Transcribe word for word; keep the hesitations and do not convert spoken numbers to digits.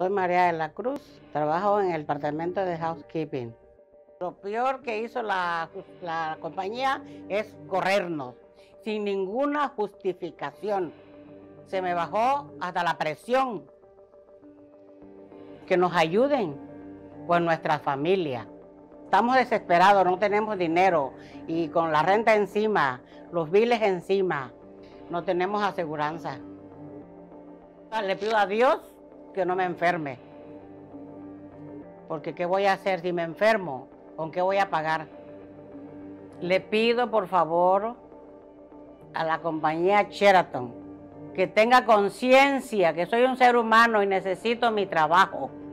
Soy María de la Cruz, trabajo en el departamento de housekeeping. Lo peor que hizo la, la compañía es corrernos, sin ninguna justificación. Se me bajó hasta la presión. Que nos ayuden con nuestra familia. Estamos desesperados, no tenemos dinero y con la renta encima, los biles encima, no tenemos aseguranza. Le pido a Dios que no me enferme, porque ¿qué voy a hacer si me enfermo? ¿Con qué voy a pagar? Le pido por favor a la compañía Sheraton que tenga conciencia que soy un ser humano y necesito mi trabajo.